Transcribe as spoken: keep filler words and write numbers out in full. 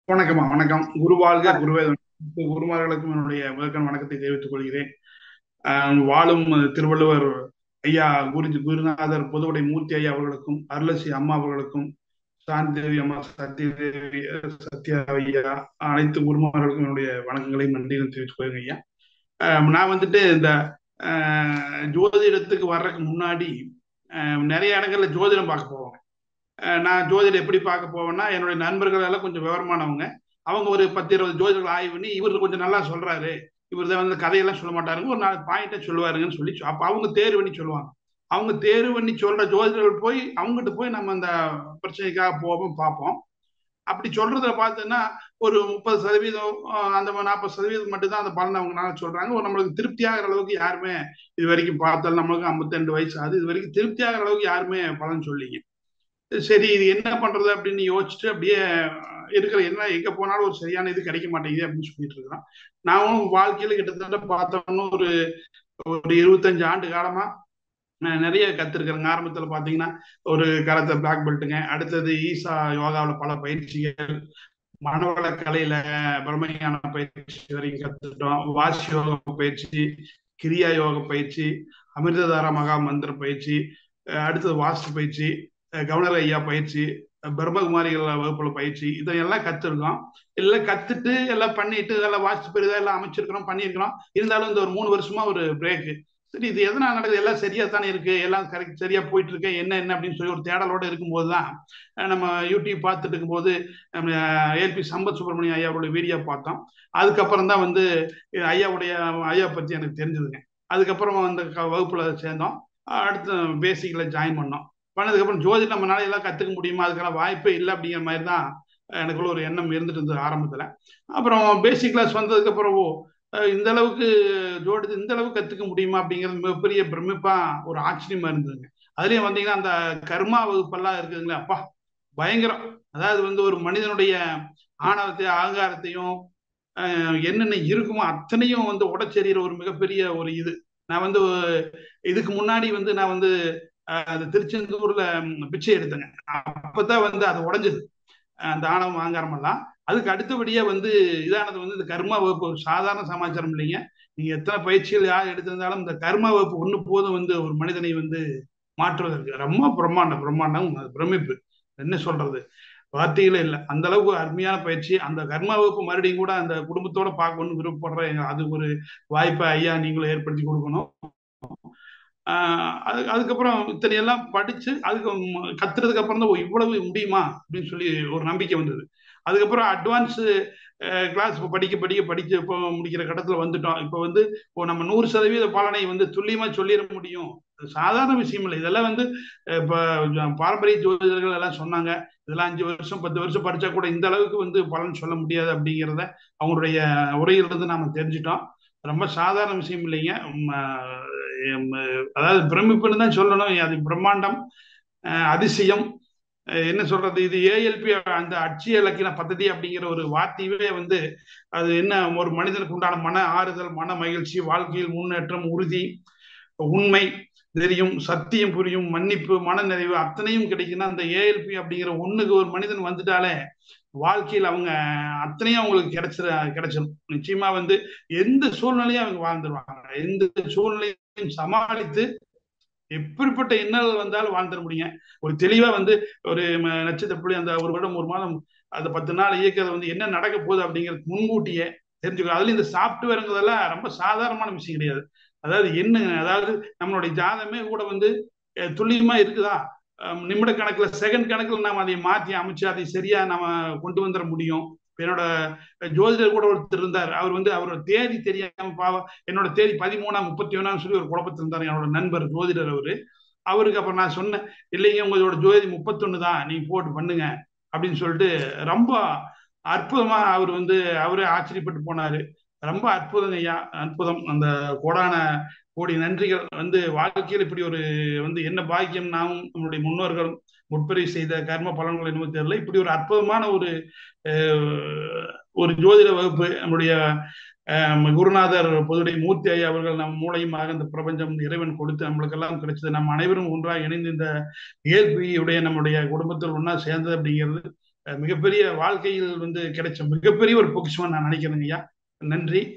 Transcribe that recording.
வணக்கம்மா, வணக்கம். குரு வாழ்க, குருவே துணை. குருமார்களுக்கும் என்னுடைய முதற்கண் வணக்கத்தை தெரிவித்துக் கொள்கிறேன். ஆஹ் வாழும் திருவள்ளுவர் ஐயா குரு குருநாதர் பொதுவுடை மூர்த்தி ஐயா அவர்களுக்கும், அருளசி அம்மா அவர்களுக்கும், சாந்தேவி அம்மா, சத்யதேவி, சத்யா ஐயா, அனைத்து குருமார்களுக்கும் என்னுடைய வணக்கங்களையும் நன்றியும் தெரிவித்துக் கொள்கிறேன் ஐயா. ஆஹ் நான் வந்துட்டு இந்த ஆஹ் ஜோதிடத்துக்கு வர்றதுக்கு முன்னாடி ஆஹ் நிறைய இடங்கள்ல ஜோதிடம் பார்க்க போவாங்க. அஹ் நான் ஜோதிடம் எப்படி பார்க்க போவேன்னா, என்னுடைய நண்பர்கள் எல்லாம் கொஞ்சம் விவரமானவங்க. அவங்க ஒரு பத்து இருபது ஜோதிடர்கள் ஆய்வு பண்ணி, இவர் கொஞ்சம் நல்லா சொல்றாரு, இவர் தான் வந்து கதையெல்லாம் சொல்ல மாட்டாருங்க, ஒரு நாலு பாயிண்ட்டை சொல்லுவாருங்கன்னு சொல்லி அப்ப அவங்க தேர்வு பண்ணி சொல்லுவாங்க. அவங்க தேர்வு பண்ணி சொல்ற ஜோதிடர்கள் போய் அவங்ககிட்ட போய் நம்ம அந்த பிரச்சனைக்காக போவோம், பார்ப்போம். அப்படி சொல்றத பார்த்தோன்னா ஒரு முப்பது சதவீதம் அஹ் அந்த நாற்பது சதவீதம் மட்டும்தான் அந்த பலனை அவங்களால சொல்றாங்க. ஒரு நம்மளுக்கு திருப்தியாகிற அளவுக்கு யாருமே இது வரைக்கும் பார்த்தாலும், நம்மளுக்கு ஐம்பத்தி ரெண்டு வயசு ஆகுது, இது வரைக்கும் திருப்தியாகிற அளவுக்கு யாருமே பலன் சொல்லிங்க. சரி, இது என்ன பண்றது அப்படின்னு யோசிச்சுட்டு அப்படியே இருக்கிற என்ன எங்க போனாலும் ஒரு சரியான இது கிடைக்க மாட்டேங்குது அப்படின்னு சொல்லிட்டு இருக்கிறோம். நானும் வாழ்க்கையில கிட்டத்தட்ட பார்த்தோம்னா ஒரு ஒரு இருபத்தஞ்சு ஆண்டு காலமா நான் நிறைய கத்துருக்கிறேங்க. ஆரம்பத்துல பாத்தீங்கன்னா ஒரு கராத்தே பிளாக் பெல்ட்டுங்க. அடுத்தது ஈசா யோகாவில் பல பயிற்சிகள், மனவள கலையில பிரம்மஞான பயிற்சி வரைக்கும் கத்துக்கிட்டோம். வாசி யோக பயிற்சி, கிரியா யோக பயிற்சி, அமிர்ததார மகா மந்திர பயிற்சி, அஹ் அடுத்தது வாஸ்து பயிற்சி, அஹ் கவர்னர் ஐயா பயிற்சி, அஹ் பிரம்மகுமாரிகள் வகுப்புல பயிற்சி, இதையெல்லாம் கத்துருக்கோம். எல்லாம் கத்துட்டு எல்லாம் பண்ணிட்டு இதெல்லாம் வாஸ்து பெரிதா எல்லாம் அமைச்சிருக்கிறோம், பண்ணியிருக்கிறோம். இருந்தாலும் இந்த ஒரு மூணு வருஷமா ஒரு பிரேக். சரி, இது எதனால நடக்குது, எல்லாம் சரியா தானே இருக்கு, எல்லாம் கரெக்ட் சரியா போயிட்டு இருக்கு, என்ன என்ன அப்படின்னு சொல்லி ஒரு தேடலோட இருக்கும்போது தான் நம்ம யூடியூப் பார்த்துட்டு இருக்கும்போது நம்ம ஏல்பி சம்பத் சுப்பிரமணியம் ஐயாவுடைய வீடியோ பார்த்தோம். அதுக்கப்புறம் தான் வந்து ஐயாவுடைய ஐயா பத்தி எனக்கு தெரிஞ்சதுங்க. அதுக்கப்புறம் அந்த க- வகுப்புல சேர்ந்தோம். அடுத்து பேசிக்ல ஜாயின் பண்ணோம். பண்ணதுக்கப்புறம் ஜோதிடம் நம்மளால எல்லாம் கத்துக்க முடியுமா, அதுக்கெல்லாம் வாய்ப்பே இல்லை அப்படிங்கிற மாதிரி தான் எனக்குள்ள ஒரு எண்ணம் இருந்துட்டு இருந்தது ஆரம்பத்துல. அப்புறம் பேசிக் கிளாஸ் வந்ததுக்கு அப்புறம் ஓ, அஹ் இந்த அளவுக்கு ஜோடி இந்த அளவுக்கு கத்துக்க முடியுமா அப்படிங்கிறது மிகப்பெரிய பிரமிப்பா ஒரு ஆச்சரியமா இருந்ததுங்க. அதுலயும் வந்தீங்கன்னா அந்த கர்மா வகுப்பெல்லாம் இருக்குதுங்களா, அப்பா பயங்கரம். அதாவது வந்து ஒரு மனிதனுடைய ஆணவத்தையும் அகங்காரத்தையும் அஹ், என்னென்ன இருக்குமோ அத்தனையும் வந்து உடைச்செறிகிற ஒரு மிகப்பெரிய ஒரு இது. நான் வந்து இதுக்கு முன்னாடி வந்து நான் வந்து அஹ், அது திருச்செந்தூர்ல ம், பிச்சை எடுத்தேங்க. அப்பதான் வந்து அது உடைஞ்சது, அந்த ஆணவம் அகங்காரம் எல்லாம். அதுக்கு அடுத்தபடியா வந்து இதானது வந்து இந்த கர்மா வகுப்பு ஒரு சாதாரண சமாச்சாரம் இல்லைங்க. நீங்க எத்தனை பயிற்சிகள் யார் எடுத்திருந்தாலும் இந்த கர்மா வகுப்பு ஒண்ணு போதும் வந்து ஒரு மனிதனை வந்து மாற்றுவதற்கு. ரொம்ப பிரம்மாண்டம், பிரம்மாண்டம், அது பிரமிப்பு. என்ன சொல்றது, வார்த்தைகளே இல்லை. அந்த அளவுக்கு ஒரு அருமையான பயிற்சி. அந்த கர்மா வகுப்பு மறுபடியும் கூட அந்த குடும்பத்தோட பார்க்கணும்னு விருப்பப்படுறேன். அது ஒரு வாய்ப்பை ஐயா நீங்களும் ஏற்படுத்தி கொடுக்கணும். ஆஹ் அது அதுக்கப்புறம் இத்தனை எல்லாம் படிச்சு அதுக்கு ம் கத்துறதுக்கு அப்புறம் தான் ஓ, இவ்வளவு முடியுமா அப்படின்னு சொல்லி ஒரு நம்பிக்கை வந்தது. அதுக்கப்புறம் அட்வான்ஸ் கிளாஸ் இப்போ படிக்க படிக்க படிச்சு இப்போ முடிக்கிற கட்டத்துல வந்துட்டோம். இப்போ வந்து இப்போ நம்ம நூறு சதவீத பலனை வந்து துல்லியமா சொல்லிட முடியும். அது சாதாரண விஷயம் இல்லை. இதெல்லாம் வந்து அஹ், இப்போ பாரம்பரிய ஜோதிடர்கள் எல்லாம் சொன்னாங்க, இதெல்லாம் அஞ்சு வருஷம் பத்து வருஷம் படிச்சா கூட இந்த அளவுக்கு வந்து பலன் சொல்ல முடியாது அப்படிங்கிறத அவங்களுடைய உரையிலிருந்து நாம தெரிஞ்சுட்டோம். ரொம்ப சாதாரண விஷயம் இல்லைங்க. உம், ஆஹ், அதாவது பிரமிப்புன்னு தான் சொல்லணும். அது பிரம்மாண்டம், அஹ் அதிசயம். அஹ் என்ன சொல்றது, இது ஏஎல்பி அந்த அட்சய இலக்கின பദ്ധதி அப்படிங்கிற ஒரு வார்த்தையவே வந்து அது என்ன, ஒரு மனிதனுக்கு உண்டான மன ஆறுதல், மன மகிழ்ச்சி, வாழ்க்கையில் முன்னேற்றம், உறுதி, உண்மை தெரியும், சத்தியம் புரியும், மன்னிப்பு, மனநிறைவு அத்தனையும் கிடைக்குன்னா அந்த ஏஎல்பி அப்படிங்கிற ஒண்ணுக்கு ஒரு மனிதன் வந்துட்டாலே வாழ்க்கையில் அவங்க அத்தனையும் அவங்களுக்கு கிடைச்சிட கிடைச்சிடும். நிச்சயமா வந்து எந்த சூழ்நிலையும் அவங்க வாழ்ந்துருவாங்க. எந்த சூழ்நிலையும் சமாளித்து எப்படிப்பட்ட இன்னல்கள் வந்தாலும் வாழ்ந்துட முடியும். ஒரு தெளிவா வந்து ஒரு ம- நட்சத்திர புள்ளி அந்த ஒரு வருடம் ஒரு மாதம் அந்த பத்து நாள் இயக்கிறது வந்து என்ன நடக்க போகுது அப்படிங்கிறது முன்கூட்டியே தெரிஞ்சுக்கணும். அதுல இந்த சாப்ட்வேருங்கிறதெல்லாம் ரொம்ப சாதாரணமான விஷயம் கிடையாது. அதாவது என்ன, அதாவது நம்மளுடைய ஜாதகமே கூட வந்து அஹ், துல்லியமா இருக்குதா, அஹ், நிமிட கணக்குல செகண்ட் கணக்குல நாம அதை மாற்றி அமைச்சு அதை சரியா நம்ம கொண்டு வந்துட முடியும். இப்ப என்னோட ஜோதிடர் கூட ஒருத்தர் இருந்தார். அவர் வந்து அவரோட தேதி தெரியாம பாவம், என்னோட தேதி பதிமூணாம் முப்பத்தி ஒன்னாம் சொல்லி ஒரு குழப்பத்தில் இருந்தார் என்னோட நண்பர் ஜோதிடர் அவரு. அவருக்கு அப்புறம் நான் சொன்னேன், இல்லைங்க உங்களோட ஜோதி முப்பத்தொன்னு தான், நீங்க போட்டு பண்ணுங்க அப்படின்னு சொல்லிட்டு ரொம்ப அற்புதமா அவர் வந்து அவரே ஆச்சரியப்பட்டு போனாரு. ரொம்ப அற்புதம் ஐயா, அற்புதம். அந்த கோடான கோடி நன்றிகள். வந்து வாழ்க்கையில் இப்படி ஒரு வந்து என்ன பாக்கியம், நாமும் நம்மளுடைய முன்னோர்கள் முற்பிறவி செய்த கர்ம பலன்கள் என்னவோ தெரியல, இப்படி ஒரு அற்புதமான ஒரு அஹ், ஒரு ஜோதிட வகுப்பு நம்முடைய அஹ், குருநாதர் பொதுவுடைய மூர்த்தி ஐயா அவர்கள் நம் மூலையுமாக இந்த பிரபஞ்சம் இறைவன் கொடுத்து நம்மளுக்கெல்லாம் கிடைச்சது. நம்ம அனைவரும் ஒன்றாக இணைந்து இந்த இயற்கையுடைய நம்முடைய குடும்பத்தில் ஒன்றா சேர்ந்தது அப்படிங்கிறது மிகப்பெரிய வாழ்க்கையில் வந்து கிடைச்ச மிகப்பெரிய ஒரு பொக்கிஷமா நான் நினைக்கிறேங்க ஐயா. நன்றி.